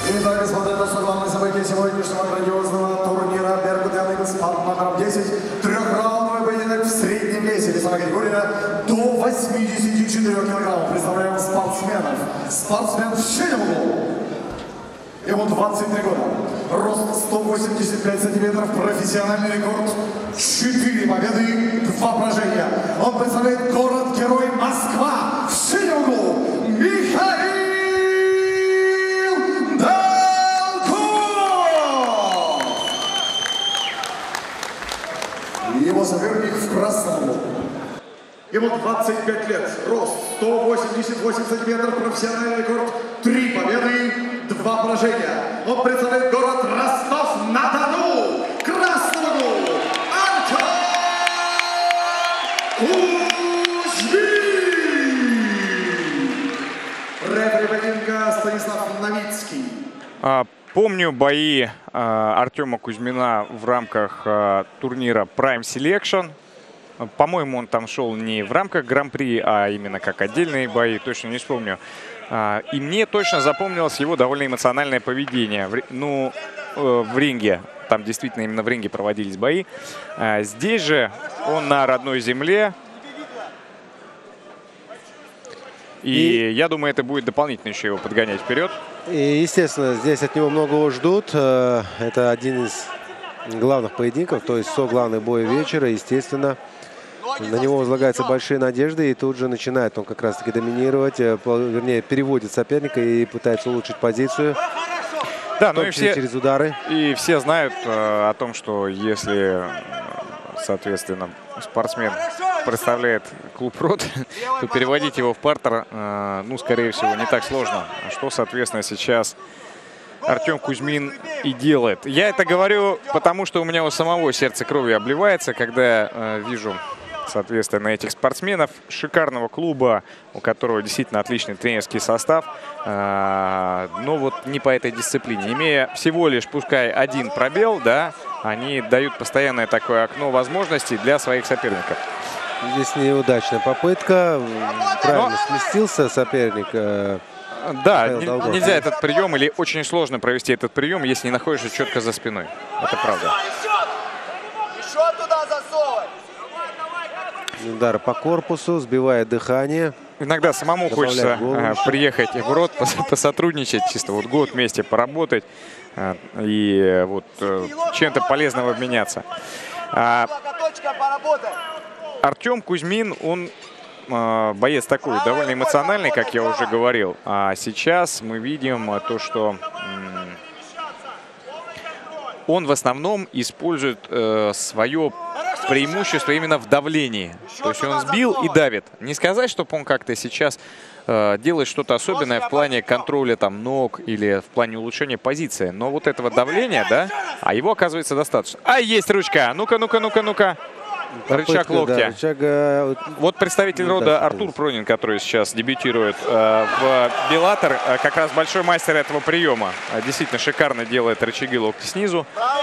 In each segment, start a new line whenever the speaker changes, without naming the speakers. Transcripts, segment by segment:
Итак, господа, это все главное событие сегодняшнего грандиозного турнира Беркутян спорт номер 10. Трехраундовый поединок в среднем весе. Весовая категория до 84 килограммов. Представляем спортсменов. Спортсмен в синем углу. Ему 23 года. Рост 185 сантиметров. Профессиональный рекорд. 4 победы, 2 поражения. Он представляет город-герой Москва. В синем углу Михаил Долгов. Его соперник в красном углу. Ему 25 лет. Рост 188 сантиметров. Профессиональный рекорд. 3 победы, 2 поражения. Он представляет город Ростов-на-Дону. Красного угла Антон Кузьмин. Рефери поединка Станислав Новицкий.
Помню бои Артема Кузьмина в рамках турнира Prime Selection. По-моему, он там шел не в рамках Гран-при, а именно как отдельные бои. Точно не вспомню. И мне точно запомнилось его довольно эмоциональное поведение. В ринге. Там действительно именно в ринге проводились бои. Здесь же он на родной земле. И я думаю, это будет дополнительно еще его подгонять вперед.
И, естественно, здесь от него многого ждут. Это один из главных поединков, то есть главный бой вечера. Естественно, на него возлагаются большие надежды. И тут же начинает он как раз-таки доминировать. Вернее, переводит соперника и пытается улучшить позицию.
Да, ну и все,
через удары.
И все знают о том, что если, соответственно, спортсмен представляет клуб РОД, то переводить его в партер, скорее всего, не так сложно. Что, соответственно, сейчас Артем Кузьмин и делает. Я это говорю, потому что у меня у самого сердце кровью обливается, когда я вижу, соответственно, этих спортсменов шикарного клуба, у которого действительно отличный тренерский состав, но вот не по этой дисциплине. Имея всего лишь, пускай, один пробел, да, они дают постоянное такое окно возможностей для своих соперников.
Здесь неудачная попытка. Правильно сместился соперник.
Да, нельзя этот прием, или очень сложно провести этот прием, если не находишься четко за спиной. Это правда.
Еще туда засовывай.
Удар по корпусу, сбивает дыхание.
Иногда самому хочется приехать в РОД, посотрудничать, чисто вот год вместе поработать и вот чем-то полезным обменяться. Артем Кузьмин, он боец такой, довольно эмоциональный, как я уже говорил. А сейчас мы видим то, что он в основном использует свое преимущество именно в давлении. То есть он сбил и давит. Не сказать, чтобы он как-то сейчас делает что-то особенное в плане контроля там ног или в плане улучшения позиции. Но вот этого давления, да, а его оказывается достаточно. А, есть ручка! Ну-ка, ну-ка, ну-ка, ну-ка. Рычаг локтя. Да, вот представитель рода Артур Пронин, который сейчас дебютирует в Беллатор, как раз большой мастер этого приема. Действительно шикарно делает рычаги локтя снизу.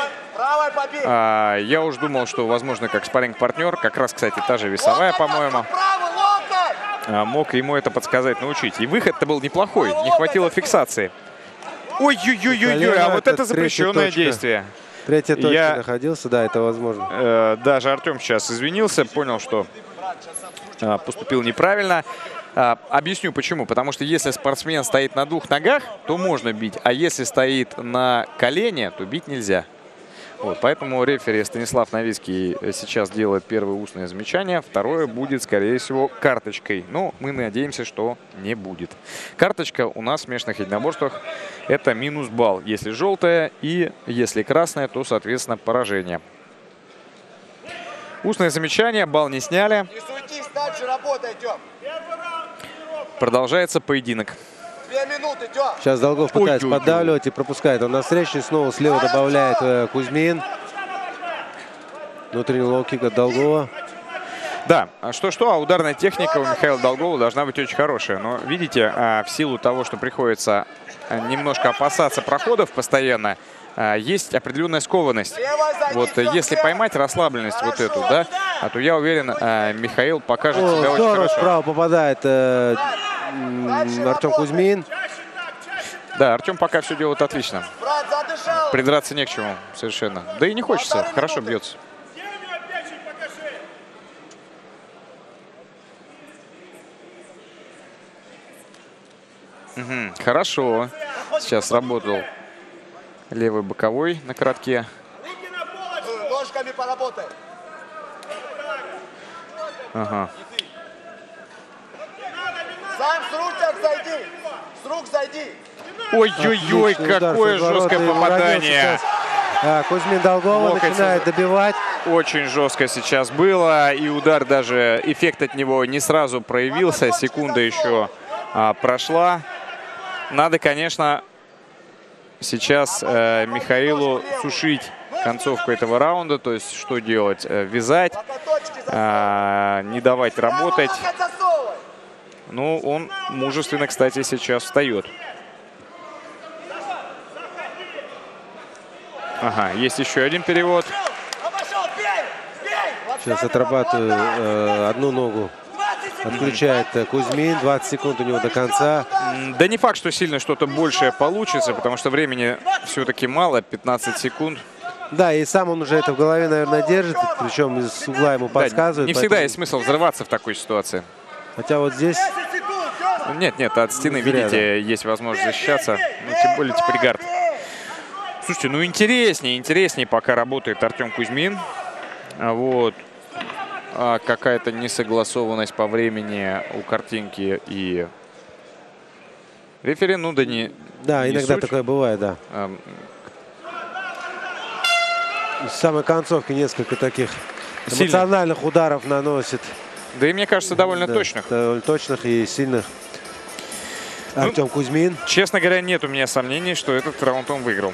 Я уж думал, что, возможно, как спарринг-партнер, как раз, кстати, та же весовая, по-моему, мог ему это подсказать, научить. И выход-то был неплохой, не хватило фиксации. Ой-ой-ой-ой-ой, а вот это запрещенное действие.
Третья точка находился, да, это возможно.
Даже Артем сейчас извинился, понял, что поступил неправильно. Объясню почему. Потому что если спортсмен стоит на 2 ногах, то можно бить. А если стоит на колене, то бить нельзя. Вот, поэтому рефери Станислав Новицкий сейчас делает первое устное замечание. Второе будет, скорее всего, карточкой. Но мы надеемся, что не будет. Карточка у нас в смешанных единоборствах — это минус балл. Если желтая, и если красная, то, соответственно, поражение. Устное замечание, балл не сняли. Продолжается поединок.
2 минуты, Тём.
Сейчас Долгов пытается поддавливать и пропускает он на встречу. Снова слева добавляет Кузьмин. Внутренний лоу-кик от Долгова.
Да, что-что, а ударная техника у Михаила Долгова должна быть очень хорошая. Но видите, в силу того, что приходится немножко опасаться проходов постоянно, есть определенная скованность. Вот если поймать расслабленность вот эту, да, то я уверен, Михаил покажет себя очень хорошо.
Справа попадает Артем Кузьмин.
Да, Артем пока все делает отлично.
Брат, задышал.
Придраться не к чему совершенно. Да и не хочется. Хорошо бьется. Угу, хорошо. Сейчас работал левый боковой на коротке.
Ножками поработай.
Ага.
Сам с рук зайди. С рук зайди.
Ой-ой-ой,
Отличный удар
какое
с разворота,
жесткое
и уронил
попадание.
сейчас. Кузьмин Долгова
Локоть
начинает добивать.
Очень жестко сейчас было. И удар даже, эффект от него не сразу проявился. Секунда еще прошла. Надо, конечно, сейчас Михаилу сушить концовку этого раунда. То есть что делать? Вязать, не давать работать. Ну, он мужественно, кстати, сейчас встает. Ага, есть еще один перевод.
Сейчас отрабатываю одну ногу. Отключает Кузьмин. 20 секунд у него до конца.
Да не факт, что сильно что-то большее получится, потому что времени все-таки мало, 15 секунд.
Да, и сам он уже это в голове, наверное, держит. Причем из угла ему подсказывает.
Да, не всегда есть смысл взрываться в такой ситуации.
Хотя вот здесь...
Нет, от стены,
Зря,
видите,
да.
есть возможность защищаться. Ну, тем более теперь гард. Слушайте, ну интереснее пока работает Артем Кузьмин. Вот. Какая-то несогласованность по времени у картинки и рефери, ну да не...
Да,
не
иногда
суть.
такое бывает, да. В самой концовке несколько таких
Сильно.
эмоциональных ударов наносит.
Да и мне кажется, довольно
Да,
точных.
довольно точных и сильных.
Ну,
Артем Кузьмин.
Честно говоря, нет у меня сомнений, что этот раунд он выиграл.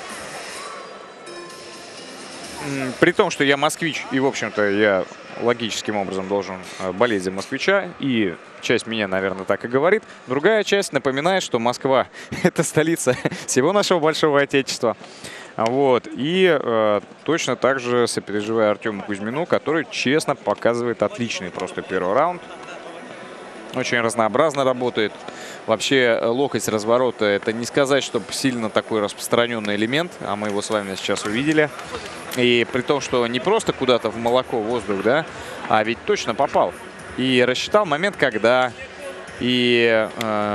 При том, что я москвич, и, в общем-то, я логическим образом должен болеть за москвича, и часть меня, наверное, так и говорит. Другая часть напоминает, что Москва – это столица всего нашего большого отечества. Вот. И точно так же сопереживаю Артему Кузьмину, который честно показывает отличный просто первый раунд. Очень разнообразно работает. Вообще локоть с разворота – это не сказать, что сильно такой распространенный элемент, а мы его с вами сейчас увидели. И при том, что не просто куда-то в молоко, воздух, да, а ведь точно попал. И рассчитал момент, когда. И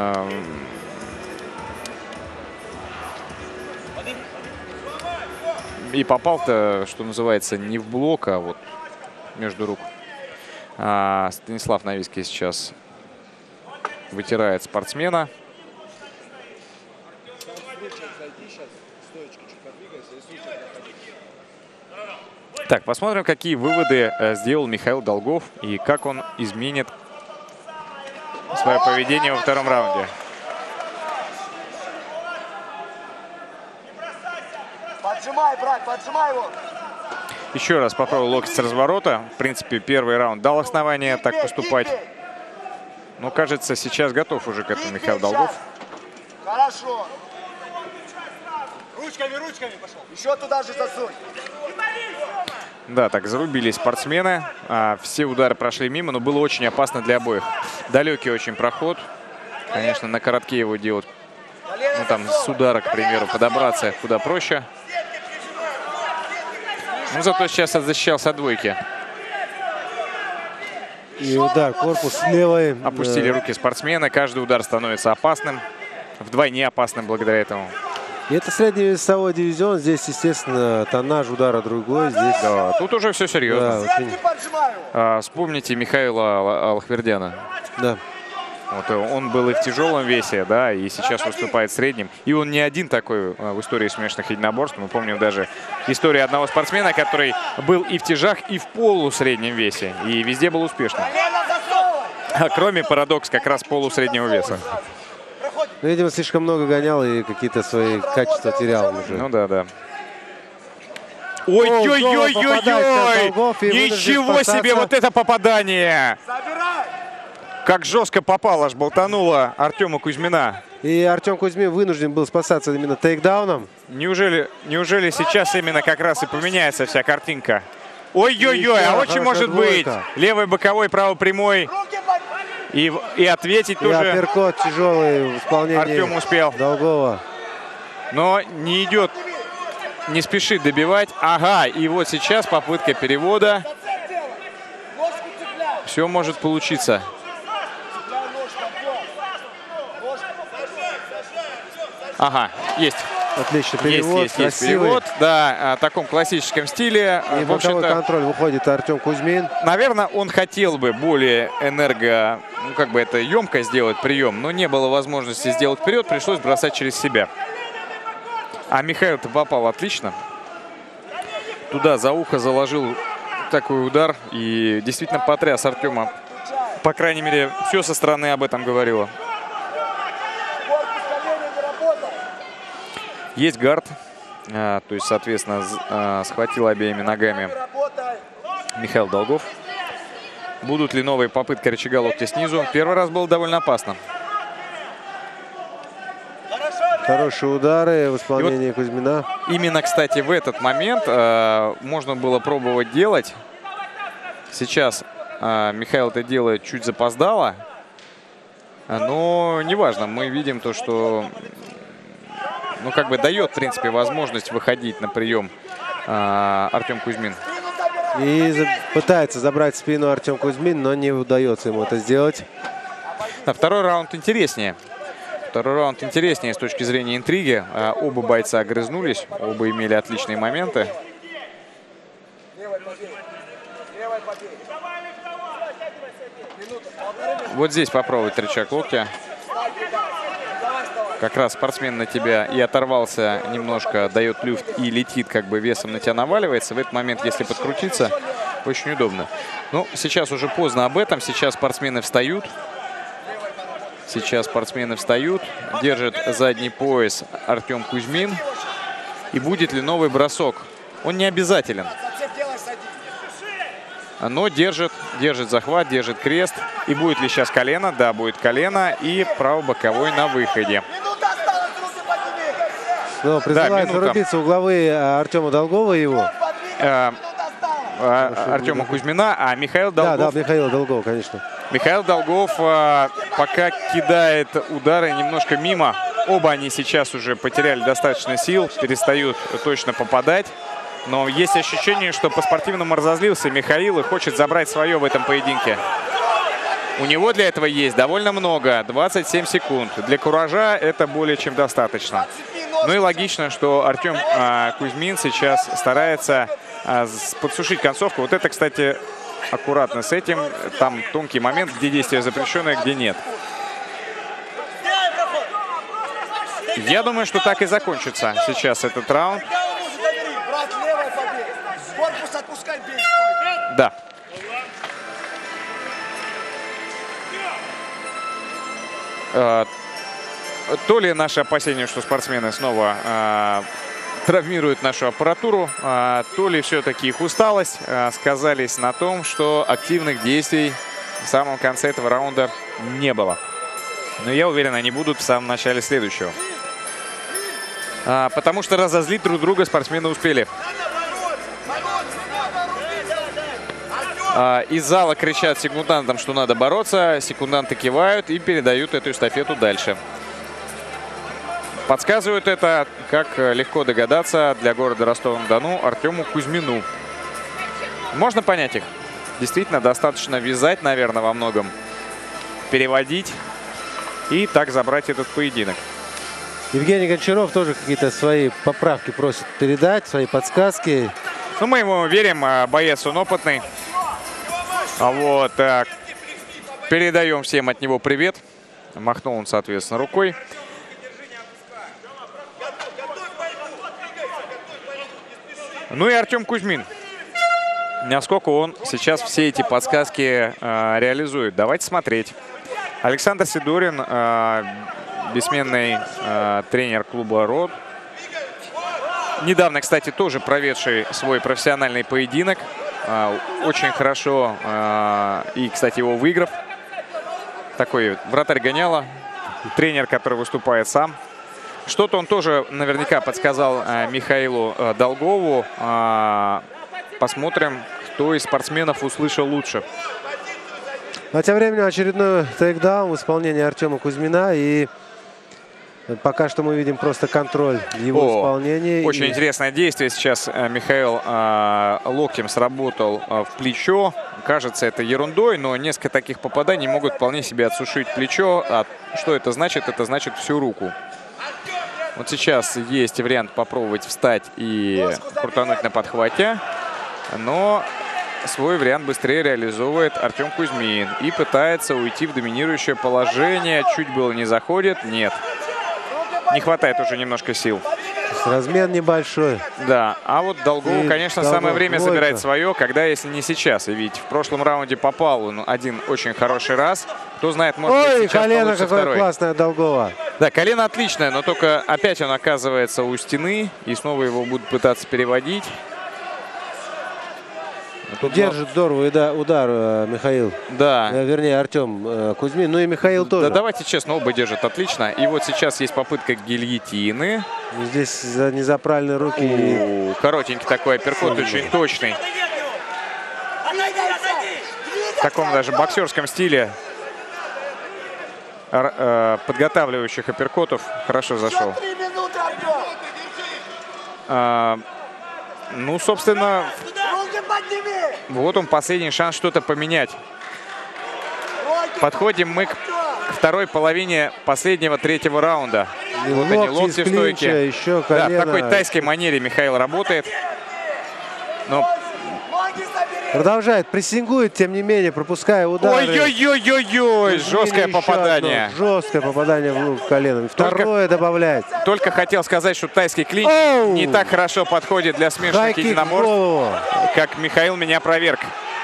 попал-то, что называется, не в блок, а вот между рук. Станислав Новицкий сейчас вытирает спортсмена. Так, посмотрим, какие выводы сделал Михаил Долгов и как он изменит свое поведение во втором раунде.
Поджимай, брат, поджимай его.
Еще раз попробовал локоть с разворота. В принципе, первый раунд дал основание так поступать. Но, кажется, сейчас готов уже к этому Михаил Долгов.
Хорошо. Ручками пошел. Еще туда же засунь.
Да, так зарубились спортсмены. Все удары прошли мимо, но было очень опасно для обоих. Далекий очень проход. Конечно, на коротке его делать. Ну, там с удара, к примеру, подобраться куда проще. Ну, зато сейчас защищался от двойки.
И удар, корпус левой.
Опустили руки спортсмена. Каждый удар становится опасным. Вдвойне опасным благодаря этому.
И это средневесовой дивизион. Здесь, естественно, тоннаж удара другой. Здесь,
Да, тут уже все серьезно.
да, очень...
Вспомните Михаила Алхвердяна.
Да.
Вот, он был и в тяжелом весе, да, и сейчас выступает в среднем. И он не один такой в истории смешанных единоборств. Мы помним даже историю одного спортсмена, который был и в тяжах, и в полусреднем весе. И везде был успешным. Кроме парадокс как раз полусреднего веса.
Ну, видимо, слишком много гонял и какие-то свои качества терял уже.
Ну да. Ой-ой-ой-ой-ой! Ничего себе вот это попадание! Как жестко попал, аж болтануло Артема Кузьмина.
И Артем Кузьмин вынужден был спасаться именно тейкдауном.
Неужели сейчас именно как раз и поменяется вся картинка? Ой-ой-ой, а очень может быть. Левый боковой, правый прямой. И ответить
И
тоже
апперкот тяжелый в исполнении
Артем успел.
Долгова.
Но не идет, не спешит добивать. Ага, и вот сейчас попытка перевода. Все может получиться. Ага, есть.
Отличный перевод,
Есть
красивый.
перевод. Да, в таком классическом стиле.
И
В
боковой
общем-то,
контроль выходит Артем Кузьмин.
наверное, он хотел бы более ну как бы это емко сделать прием, но не было возможности сделать вперед, пришлось бросать через себя. А Михаил-то попал отлично. Туда за ухо заложил такой удар и действительно потряс Артема. По крайней мере, все со стороны об этом говорило. Есть гард, то есть, соответственно, схватил обеими ногами Михаил Долгов. Будут ли новые попытки рычага локтя снизу? Первый раз было довольно опасно.
Хорошие удары в исполнении Кузьмина.
Именно, кстати, в этот момент можно было пробовать делать. Сейчас Михаил это делает чуть запоздало. Но неважно, мы видим то, что ну как бы дает, в принципе, возможность выходить на прием Артем Кузьмин.
И пытается забрать спину Артем Кузьмин, но не удается ему это сделать.
Да, второй раунд интереснее. Второй раунд интереснее с точки зрения интриги. Оба бойца огрызнулись, оба имели отличные моменты. Вот здесь попробовать рычаг локтя. Как раз спортсмен на тебя и оторвался немножко, дает люфт и летит, как бы весом на тебя наваливается. В этот момент, если подкрутиться, очень удобно. Ну, сейчас уже поздно об этом. Сейчас спортсмены встают. Сейчас спортсмены встают. Держит задний пояс Артем Кузьмин. И будет ли новый бросок? Он не обязателен. Но держит захват, держит крест. И будет ли сейчас колено? Да, будет колено. И правобоковой на выходе.
Но призывает зарубиться угловые Артема Долгова и его.
Артема Кузьмина, а Михаил Долгов.
Да, Михаил Долгов, конечно.
Михаил Долгов пока кидает удары немножко мимо. Оба они сейчас уже потеряли достаточно сил, перестают точно попадать. Но есть ощущение, что по-спортивному разозлился Михаил и хочет забрать свое в этом поединке. У него для этого есть довольно много, 27 секунд. Для куража это более чем достаточно. Ну и логично, что Артем Кузьмин сейчас старается подсушить концовку. Вот это, кстати, аккуратно с этим. Там тонкий момент, где действие запрещенное, где нет. Я думаю, что так и закончится сейчас этот раунд. Да. То ли наше опасение, что спортсмены снова травмируют нашу аппаратуру, то ли все-таки их усталость сказались на том, что активных действий в самом конце этого раунда не было. Но я уверен, они будут в самом начале следующего. Потому что разозлить друг друга спортсмены успели. Из зала кричат секундантам, что надо бороться. Секунданты кивают и передают эту эстафету дальше. Подсказывают это, как легко догадаться, для города Ростова-на-Дону Артему Кузьмину. Можно понять их. Действительно, достаточно вязать, наверное, во многом. Переводить и так забрать этот поединок.
Евгений Гончаров тоже какие-то свои поправки просит передать, свои подсказки.
Ну, мы ему верим, боец он опытный. Вот, передаем всем от него привет. Махнул он, соответственно, рукой. Ну и Артем Кузьмин. Насколько он сейчас все эти подсказки реализует. Давайте смотреть. Александр Сидорин, бессменный тренер клуба «Род». Недавно, кстати, тоже проведший свой профессиональный поединок. Очень хорошо и, кстати, его выиграв. Такой вратарь гоняла. Тренер, который выступает сам. Что-то он тоже наверняка подсказал Михаилу Долгову. Посмотрим, кто из спортсменов услышал лучше.
А тем временем очередной тейкдаун в исполнении Артема Кузьмина. И пока что мы видим просто контроль в его исполнении.
Очень интересное действие сейчас. Михаил локтем сработал в плечо. Кажется, это ерундой, но несколько таких попаданий могут вполне себе отсушить плечо. А что это значит? Это значит всю руку. Вот сейчас есть вариант попробовать встать и крутануть на подхвате. Но свой вариант быстрее реализовывает Артем Кузьмин. И пытается уйти в доминирующее положение. Чуть было не заходит. Нет. Не хватает уже немножко сил.
Размен небольшой.
Да, а вот Долгову, конечно, самое время забирать свое, когда, если не сейчас. И ведь в прошлом раунде попал он один очень хороший раз. Кто знает, может быть, сейчас
колено
получится
какое
второй.
Классное Долгова.
Да, колено отличное, но только опять он оказывается у стены. И снова его будут пытаться переводить.
Тут держит здорово удар Михаил.
Да.
Вернее, Артем Кузьмин. Ну и Михаил тоже.
Да, давайте честно, оба держат отлично. И вот сейчас есть попытка гильотины.
Здесь не за правильные руки.
Коротенький такой апперкот, очень точный. В таком даже боксерском стиле подготавливающих апперкотов хорошо зашел. Ну, собственно, вот он, последний шанс что-то поменять. Подходим мы к второй половине последнего третьего раунда. Вот они, локти в стойке.
Еще
да, в такой тайской манере Михаил работает. Но...
Продолжает, прессингует, тем не менее, пропуская удары.
Ой-ой-ой-ой-ой! Жесткое попадание.
Жесткое попадание в колено. Второе добавляет.
Только хотел сказать, что тайский клинч не так хорошо подходит для смешанных единоборств, как Михаил меня проверг.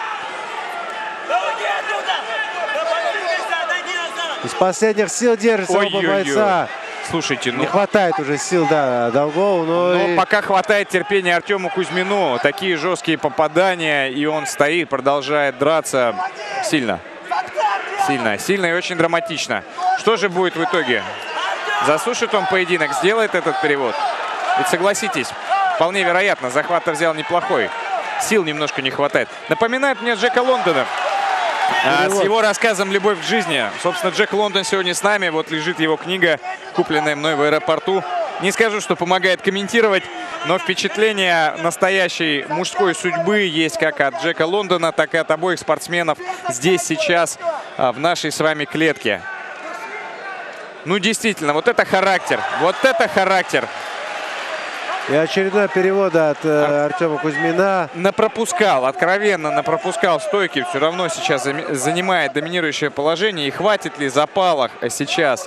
Из последних сил держится оба бойца.
Слушайте, ну...
Не хватает уже сил, да, Долгову, но
пока хватает терпения Артему Кузьмину. Такие жесткие попадания, и он стоит, продолжает драться. Сильно. Сильно, сильно и очень драматично. Что же будет в итоге? Засушит он поединок, сделает этот перевод? Ведь согласитесь, вполне вероятно, захват взял неплохой. Сил немножко не хватает. Напоминает мне Джека Лондона. С его рассказом «Любовь к жизни». Собственно, Джек Лондон сегодня с нами. Вот лежит его книга, купленная мной в аэропорту. Не скажу, что помогает комментировать, но впечатление настоящей мужской судьбы есть как от Джека Лондона, так и от обоих спортсменов здесь, сейчас, в нашей с вами клетке. Ну, действительно, вот это характер. Вот это характер.
И очередной перевод от Артема Кузьмина.
Напропускал, откровенно напропускал стойки. Все равно сейчас занимает доминирующее положение. И хватит ли запалах сейчас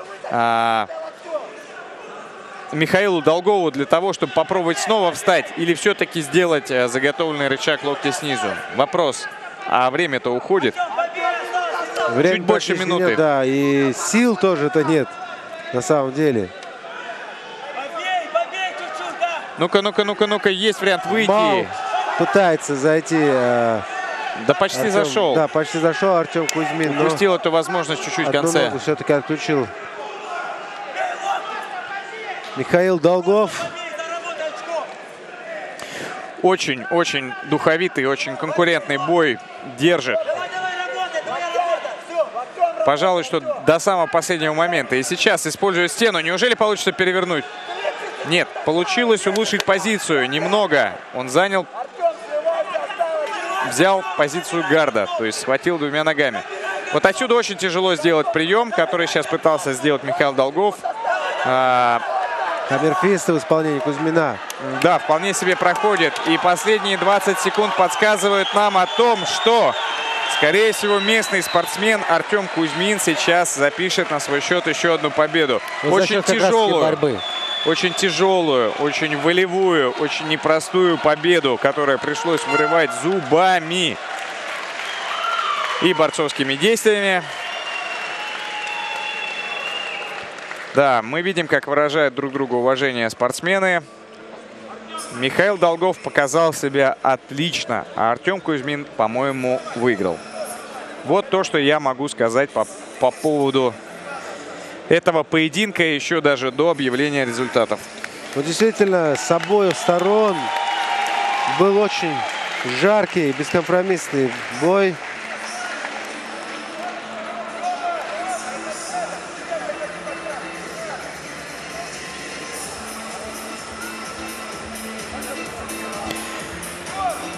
Михаилу Долгову для того, чтобы попробовать снова встать? Или все-таки сделать заготовленный рычаг локтя снизу? Вопрос. А время-то уходит. Чуть больше минуты.
Нет, да, и сил тоже-то нет на самом деле.
Ну-ка, ну-ка, ну-ка, ну-ка, есть вариант выйти.
Бау пытается зайти.
Да почти
Артем,
зашел.
Да, почти зашел Артем Кузьмин.
Упустил эту возможность чуть-чуть в конце.
Все-таки отключил Михаил Долгов.
Очень-очень духовитый, очень конкурентный бой держит. Пожалуй, что до самого последнего момента. И сейчас, используя стену, неужели получится перевернуть? Нет, получилось улучшить позицию немного. Он взял позицию гарда, то есть схватил двумя ногами. Вот отсюда очень тяжело сделать прием, который сейчас пытался сделать Михаил Долгов.
Камерфиста в исполнении Кузьмина.
Да, вполне себе проходит. И последние 20 секунд подсказывают нам о том, что, скорее всего, местный спортсмен Артем Кузьмин сейчас запишет на свой счет еще одну победу. Очень тяжелую. Очень тяжелую, очень волевую, очень непростую победу, которую пришлось вырывать зубами и борцовскими действиями. Да, мы видим, как выражают друг другу уважение спортсмены. Михаил Долгов показал себя отлично, а Артем Кузьмин, по-моему, выиграл. Вот то, что я могу сказать по поводу этого поединка еще даже до объявления результатов.
Ну, действительно, с обоих сторон был очень жаркий, бескомпромиссный бой.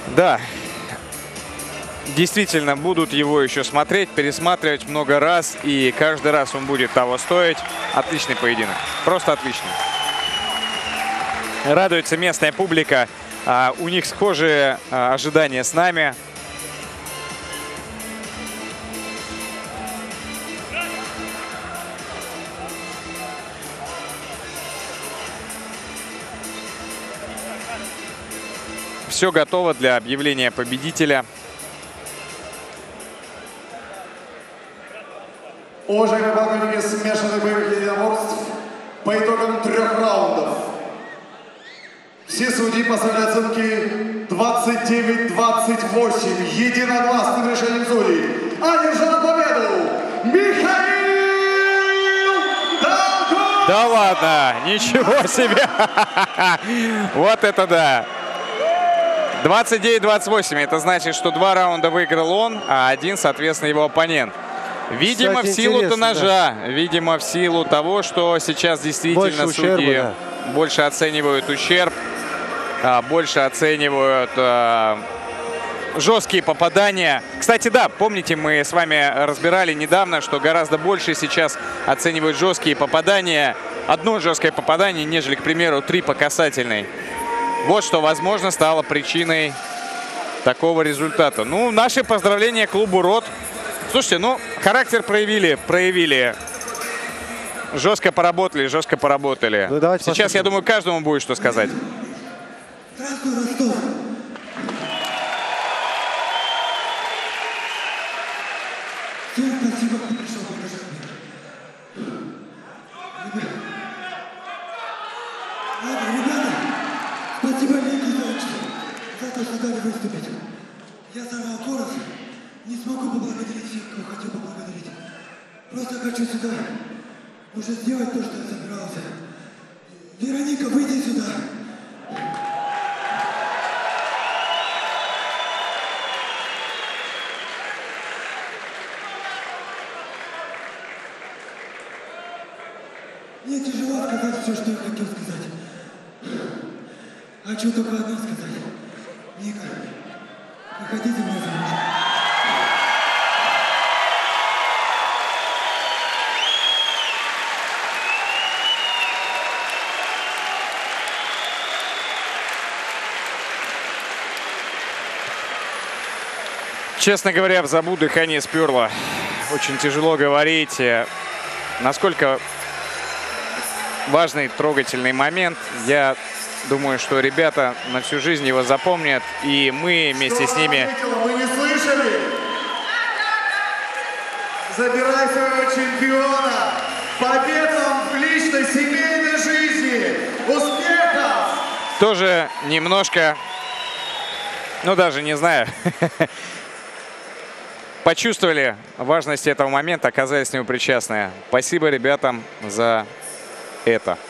Да, действительно будут его еще смотреть, пересматривать много раз. И каждый раз он будет того стоить. Отличный поединок. Просто отличный. Радуется местная публика. У них схожие ожидания с нами. Все готово для объявления победителя.
Уважаемые поклонники смешанных боевых единоборств, по итогам 3 раундов все судьи поставили оценки 29-28. Единогласным решением судей одержал победу Михаил Долгов!
Да ладно, ничего себе! Вот это да! 29-28. Это значит, что 2 раунда выиграл он, а 1, соответственно, его оппонент. Видимо,
Кстати,
в силу тоннажа,
да.
видимо, в силу того, что сейчас действительно
Больше
судьи
ущерба,
больше оценивают ущерб, больше оценивают жесткие попадания. Кстати, да, помните, мы с вами разбирали недавно, что гораздо больше сейчас оценивают жесткие попадания, одно жесткое попадание, нежели, к примеру, 3 по касательной. Вот что, возможно, стало причиной такого результата. Ну, наши поздравления клубу РОТ. Слушайте, ну, характер проявили. Жестко поработали, жестко поработали.
Ну, давайте
сейчас,
послушаем.
я думаю, каждому будет что сказать.
Здравствуй, Ростов! Всем спасибо, кто пришел поддержать меня. Ребята, спасибо Лиге за то, что дали выступить. Я сорвал корос. Не смогу поблагодарить всех, кого хочу поблагодарить. Просто хочу сюда уже сделать то, что я собирался. Вероника, выйди сюда. Мне тяжело сказать все, что я хотел сказать. Хочу только одно сказать. Ника, выходи за мной замуж.
Честно говоря, в забу дыхание сперло. Очень тяжело говорить. Насколько важный, трогательный момент. Я думаю, что ребята на всю жизнь его запомнят. И мы вместе с ними...
Вы не слышали? Забирай своего чемпиона! Побед вам в личной семейной жизни! Успехов!
Тоже немножко, ну даже не знаю, почувствовали важность этого момента, оказались к нему причастны. Спасибо ребятам за это.